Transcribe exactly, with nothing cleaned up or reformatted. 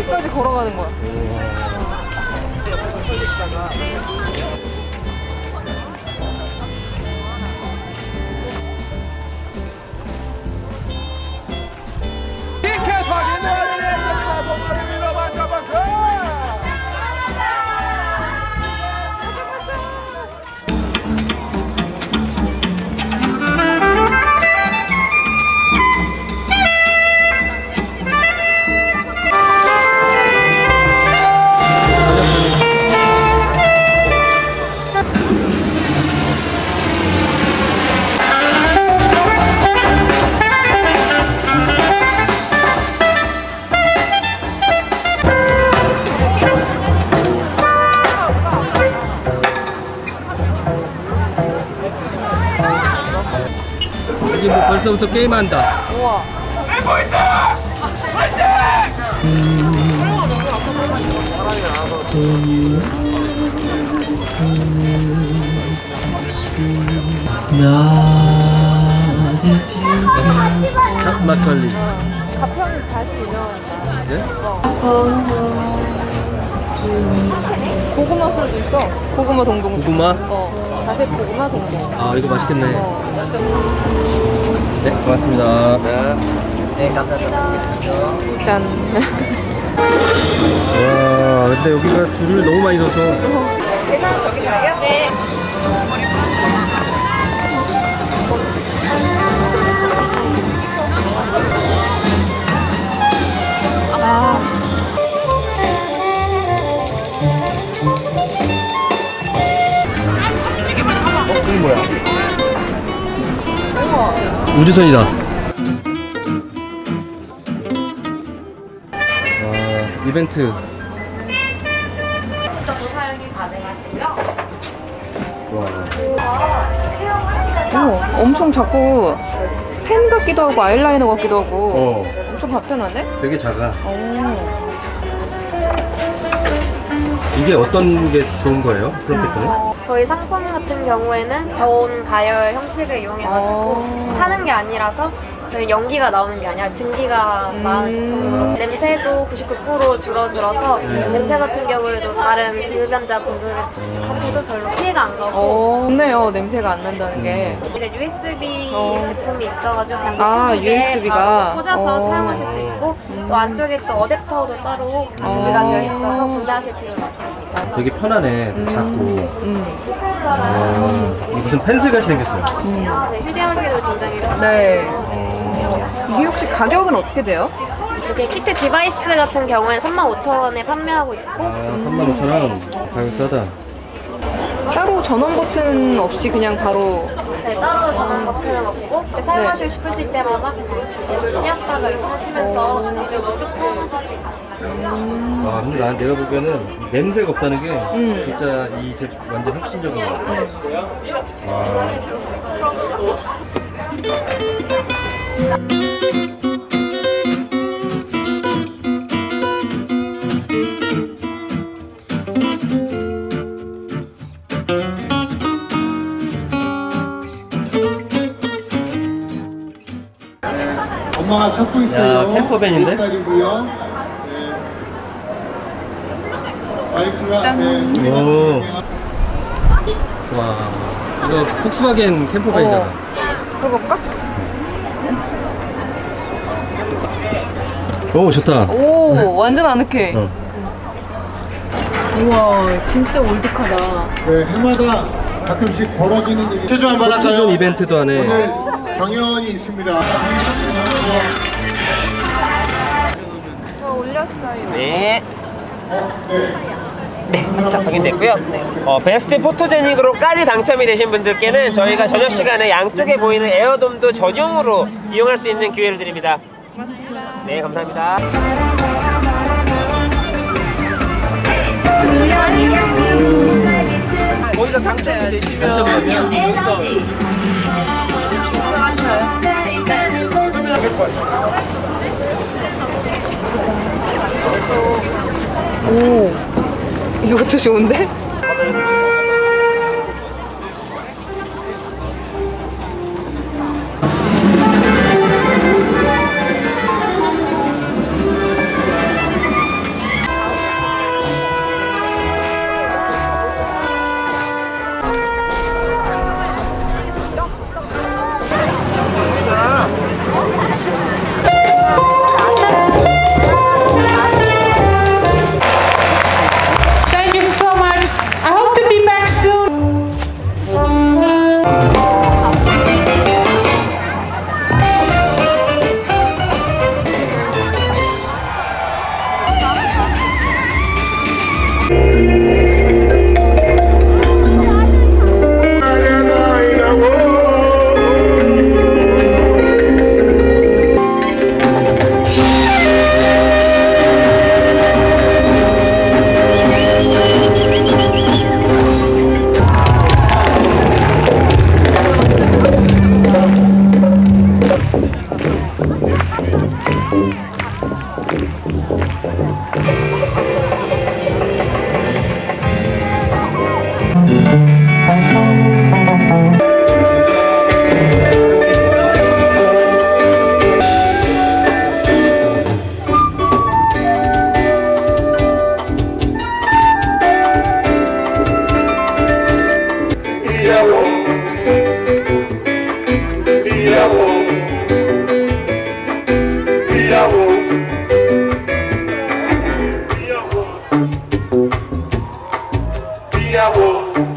어디까지 걸어가는 거야? 여기 뭐 벌써부터 게임한다. 우와. 샷 막걸리. 가평이 자주 유명하다. 네? 어. 고구마 술도 있어. 고구마 동동. 고구마? 어. 자색 고구마 동동. 아, 이거 맛있겠네. 어. 네, 고맙습니다. 네, 감사합니다. 짠. 와, 근데 여기가 줄을 너무 많이 서서. 계산은 저기 가요? 네. 아. 어, 이게 뭐야? 우와. 우주선이다. 와, 이벤트. 사용이 가능하시고요. 와. 어, 엄청 자꾸 펜 같기도 하고 아이라이너 같기도 하고 어, 엄청 간편하네? 되게 작아. 오. 이게 어떤 게 좋은 거예요? 프로텍터는? 저희 상품 같은 경우에는 저온 가열 형식을 이용해가지고 어. 타는 게 아니라서 저희 연기가 나오는 게 아니라 증기가 음. 나오는 제품으로 냄새도 구십구 퍼센트 줄어들어서 음. 냄새 같은 경우에도 다른 비흡연자 분들한테도 별로 피해가 안 가고 어, 좋네요. 냄새가 안 난다는 게. 이게 유에스비 어. 제품이 있어가지고 그냥 아, 노트북에 유에스비가? 바로 꽂아서 어. 사용하실 수 있고 음. 또 안쪽에 또 어댑터도 따로 구비가 되어 있어서 분리하실 필요가 없으세요. 되게 편하네. 되게 작고. 음. 어, 이게 무슨 펜슬 같이 생겼어요. 음. 네, 휴대하기도 굉장히 편해요. 네. 어, 이게 혹시 가격은 어떻게 돼요? 이렇게 키트 디바이스 같은 경우에는 삼만 오천 원에 판매하고 있고 아, 삼만 오천 원. 가격 싸다. 따로 전원 버튼 없이 그냥 바로. 네, 따로 전원 버튼은 없고 네, 사용하시고 싶으실 때마다 그냥 이압박을 이렇게 하시면서 전기적으로 쭉 사용하실 수 있어요. 와, 근데 난 내가 보기에는 냄새가 없다는 게 음. 진짜 이 제품 완전 혁신적인 것 같아. 와. 엄마가 찾고 있어요. 야, 캠퍼밴인데? 몇 살이고요. 네. 마이크가 짠. 네. 오. 와, 이거 폭스바겐 캠퍼밴이잖아. 어. 들어볼까? 오, 좋다. 오, 완전 아늑해. 어. 우와, 진짜 올드하다. 네, 해마다 가끔씩 벌어지는 일이 최종 한번 포토존 할까요? 이벤트도 하네. 오늘 경연이 있습니다. 저 올렸어요. 네. 네. 네, 자, 확인됐고요. 어, 베스트 포토제닉으로까지 당첨이 되신 분들께는 저희가 저녁 시간에 양쪽에 보이는 에어돔도 전용으로 이용할 수 있는 기회를 드립니다. 고맙습니다. 네, 감사합니다. 거기서 당첨이 되시면 여기서 오, 이것도 좋은데? Be I would.